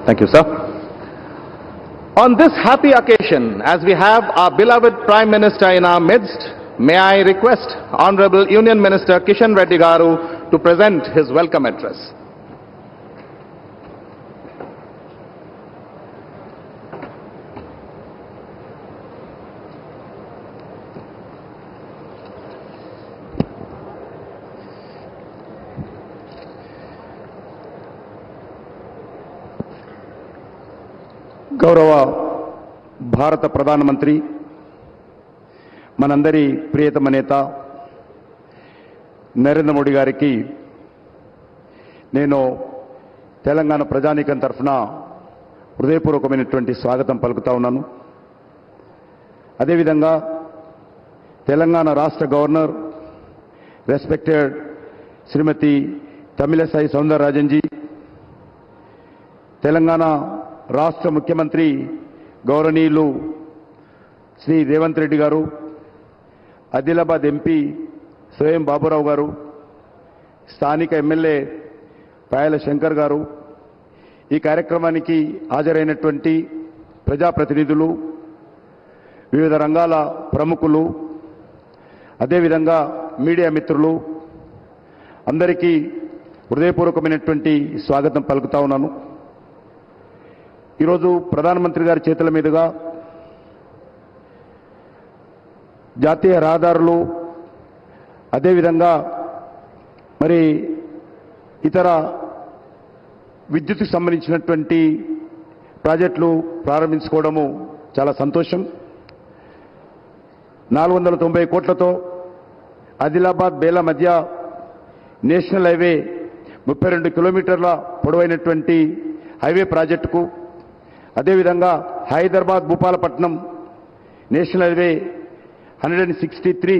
Thank you, sir. On this happy occasion, as we have our beloved Prime Minister in our midst, may I request Honorable Union Minister Kishan Reddy Garu to present his welcome address. గౌరవ భారత ప్రధానమంత్రి మనందరి ప్రియతమ నేత నరేంద్ర మోడీ గారికి నేను తెలంగాణ ప్రజానీకం తరఫున హృదయపూర్వకమైనటువంటి స్వాగతం పలుకుతా ఉన్నాను. అదేవిధంగా తెలంగాణ రాష్ట్ర గవర్నర్ రెస్పెక్టెడ్ శ్రీమతి తమిళసై సౌందరరాజన్ జీ, తెలంగాణ రాష్ట్ర ముఖ్యమంత్రి గౌరవనీయులు శ్రీ రేవంత్ రెడ్డి గారు, ఆదిలాబాద్ ఎంపీ స్వయం బాబురావు గారు, స్థానిక ఎమ్మెల్యే పాయల శంకర్ గారు, ఈ కార్యక్రమానికి హాజరైనటువంటి ప్రజాప్రతినిధులు, వివిధ రంగాల ప్రముఖులు, అదేవిధంగా మీడియా మిత్రులు అందరికీ హృదయపూర్వకమైనటువంటి స్వాగతం పలుకుతా ఉన్నాను. ఈరోజు ప్రధానమంత్రి గారి చేతుల మీదుగా జాతీయ రహదారులు, అదేవిధంగా మరి ఇతర విద్యుత్కు సంబంధించినటువంటి ప్రాజెక్టులు ప్రారంభించుకోవడము చాలా సంతోషం. 490 కోట్లతో ఆదిలాబాద్ బేలా మధ్య నేషనల్ హైవే 32 కిలోమీటర్ల పొడవైనటువంటి హైవే ప్రాజెక్టుకు, అదేవిధంగా హైదరాబాద్ భూపాలపట్నం నేషనల్ హైవే 163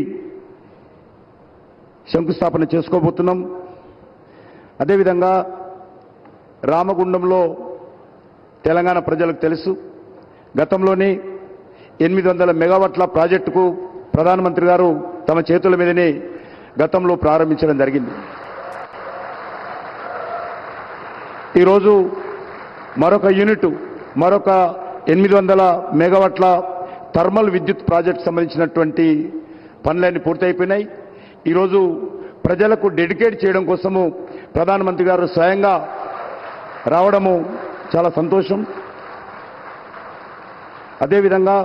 శంకుస్థాపన చేసుకోబోతున్నాం. అదేవిధంగా రామగుండంలో తెలంగాణ ప్రజలకు తెలుసు, గతంలోనే 800 మెగావాట్ల ప్రాజెక్టుకు ప్రధానమంత్రి గారు తమ చేతుల మీదనే గతంలో ప్రారంభించడం జరిగింది. ఈరోజు మరొక 800 మెగావాట్ల థర్మల్ విద్యుత్ ప్రాజెక్టు సంబంధించినటువంటి పనులన్నీ పూర్తయిపోయినాయి. ఈరోజు ప్రజలకు డెడికేట్ చేయడం కోసము ప్రధానమంత్రి గారు స్వయంగా రావడము చాలా సంతోషం. అదేవిధంగా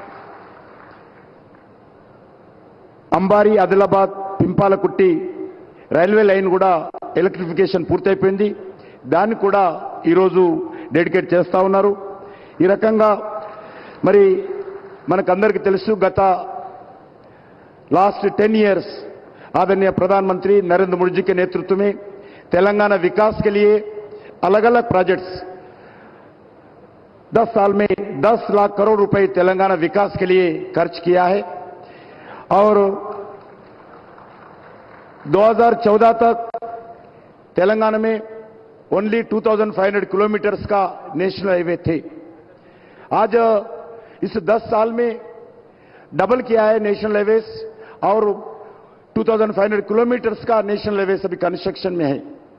అంబారి, ఆదిలాబాద్, పింపాలకుట్టి రైల్వే లైన్ కూడా ఎలక్ట్రిఫికేషన్ పూర్తయిపోయింది. దాన్ని కూడా ఈరోజు డెడికేట్ చేస్తా ఉన్నారు. ఈ రకంగా మరి మనకందరికీ తెలుసు, గత लास्ट 10 इयर्स आदरणीय प्रधानमंत्री नरेंद्र मोदी जी के नेतृत्व में तेलंगाना विकास के लिए अलग अलग प्रोजेक्ट्स 10 साल में 10 लाख करोड़ रुपए तेलंगाना विकास के लिए खर्च किया है और 2014 तक तेलंगाना में ओनली 2500 किलोमीटर्स का नेशनल हाईवे थे। आज इस 10 साल में डबल किया है नेशनल हाईवेज और 2500 किलोमीटर्स का नेशनल हाईवे अभी कंस्ट्रक्शन में है।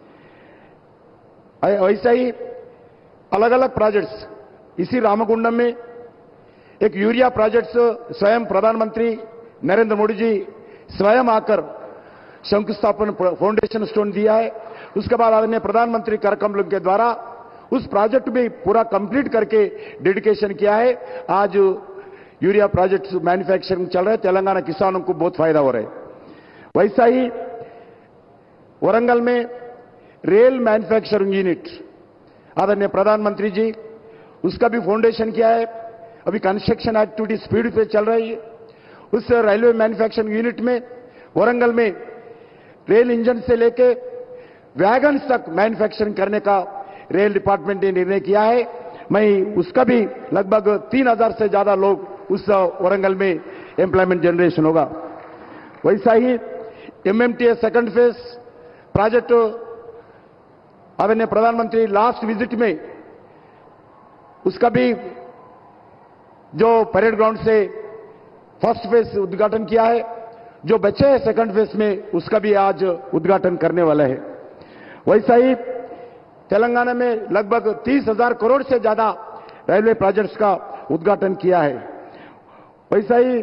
वैसा ही अलग अलग प्रोजेक्ट्स इसी रामगुंडम में एक यूरिया प्रोजेक्ट स्वयं प्रधानमंत्री नरेंद्र मोदी जी स्वयं आकर शंकुस्थापन फाउंडेशन स्टोन दिया है। उसके बाद आदरणीय प्रधानमंत्री करकमल के द्वारा उस प्रोजेक्ट में पूरा कंप्लीट करके डेडिकेशन किया है। आज यूरिया प्रोजेक्ट मैन्युफैक्चरिंग चल रहा है, तेलंगाना किसानों को बहुत फायदा हो रहा है। वैसा ही वरंगल में रेल मैन्युफैक्चरिंग यूनिट आदरणीय प्रधानमंत्री जी उसका भी फाउंडेशन किया है। अभी कंस्ट्रक्शन एक्टिविटी स्पीड पे चल रही है। उस रेलवे मैन्युफैक्चरिंग यूनिट में वरंगल में रेल इंजन से लेके वैगन्स तक मैन्युफैक्चरिंग करने का रेल डिपार्टमेंट ने निर्णय किया है। मैं उसका भी लगभग 3000 से ज्यादा लोग उस वरंगल में एम्प्लॉयमेंट जनरेशन होगा। वैसा ही एमएमटीए सेकंड फेज प्रोजेक्ट आदरणीय प्रधानमंत्री लास्ट विजिट में उसका भी जो परेड ग्राउंड से फर्स्ट फेज उद्घाटन किया है, जो बचे हैं सेकंड फेज में उसका भी आज उद्घाटन करने वाला है। वैसा ही तेलंगाना में लगभग 30,000 करोड़ से ज्यादा रेलवे प्रोजेक्ट्स का उद्घाटन किया है। वैसा ही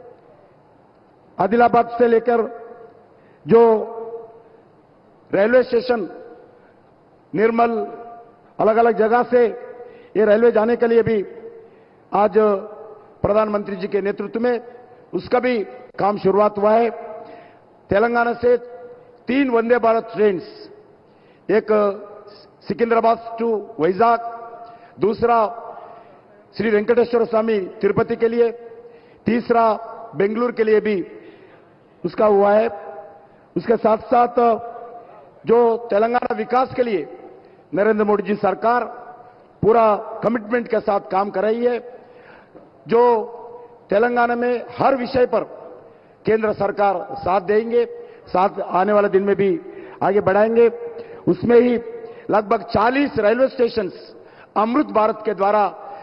आदिलाबाद से लेकर जो रेलवे स्टेशन निर्मल अलग अलग जगह से ये रेलवे जाने के लिए भी आज प्रधानमंत्री जी के नेतृत्व में उसका भी काम शुरुआत हुआ है। तेलंगाना से 3 वंदे भारत ट्रेन, एक सिकंदराबाद टू वैजाग, दूसरा श्री वेंकटेश्वर स्वामी तिरुपति के लिए, तीसरा बेंगलुरु के लिए भी उसका हुआ है। उसके साथ साथ जो तेलंगाना विकास के लिए नरेंद्र मोदी जी सरकार पूरा कमिटमेंट के साथ काम कर रही है। जो तेलंगाना में हर विषय पर केंद्र सरकार साथ देंगे, साथ आने वाले दिन में भी आगे बढ़ाएंगे। उसमें ही लगभग 40 रेलवे स्टेशन अमृत भारत के द्वारा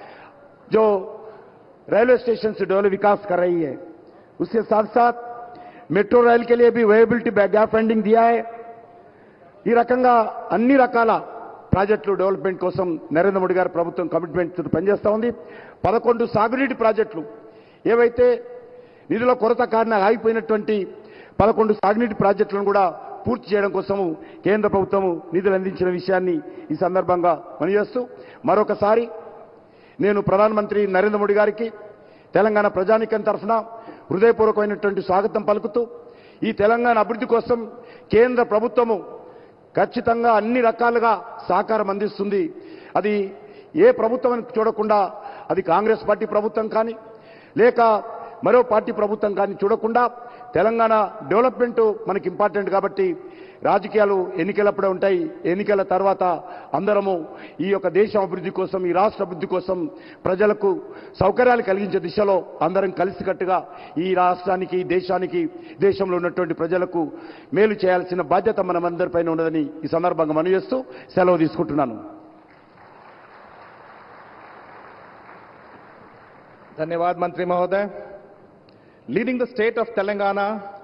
जो रेलवे स्टेशन से डेवलप विकास कर रही है। उसके साथ साथ मेट्रो रेल के लिए भी वेबिलिटी गैप फंडिंग दिया है। ఈ రకంగా అన్ని రకాల ప్రాజెక్టులు డెవలప్మెంట్ కోసం నరేంద్ర మోడీ గారి ప్రభుత్వం కమిట్మెంట్ తో పనిచేస్తూ ఉంది। 11 సాగునీటి ప్రాజెక్టులు ఏవైతే నిధుల కొరత కారణంగా ఆగిపోయినటువంటి 11 సాగునీటి ప్రాజెక్టులను కూడా పూర్తి చేయడం కోసం కేంద్ర ప్రభుత్వం నిధులు అందించిన విషయాన్ని ఈ సందర్భంగా మనవిచేస్తూ మరొకసారి నేను ప్రధానమంత్రి నరేంద్ర మోడీ గారికి తెలంగాణ ప్రజానీకం తరఫున హృదయపూర్వకమైనటువంటి స్వాగతం పలుకుతూ ఈ తెలంగాణ అభివృద్ధి కోసం కేంద్ర ప్రభుత్వము ఖచ్చితంగా అన్ని రకాలుగా సహకారం అందిస్తుంది। అది ఏ ప్రభుత్వానికి చూడకుండా, అది కాంగ్రెస్ పార్టీ ప్రభుత్వం కానీ లేక మరో పార్టీ ప్రభుత్వం కానీ చూడకుండా తెలంగాణ డెవలప్మెంట్ మనకి ఇంపార్టెంట్ కాబట్టి రాజకీయాలు ఎన్నికలప్పుడే ఉంటాయి। ఎన్నికల తర్వాత అందరము ఈ యొక్క దేశం అభివృద్ధి కోసం, ఈ రాష్ట్ర అభివృద్ధి కోసం ప్రజలకు సౌకర్యాలు కలిగించే దిశలో అందరం కలిసికట్టుగా ఈ రాష్ట్రానికి, దేశానికి, దేశంలో ఉన్నటువంటి ప్రజలకు మేలు చేయాల్సిన బాధ్యత మనమందరిపైన ఉన్నదని ఈ సందర్భంగా మనవి చేస్తూ సెలవు తీసుకుంటున్నాను। धन्यवाद मंत्री महोदय। Leading the state of Telangana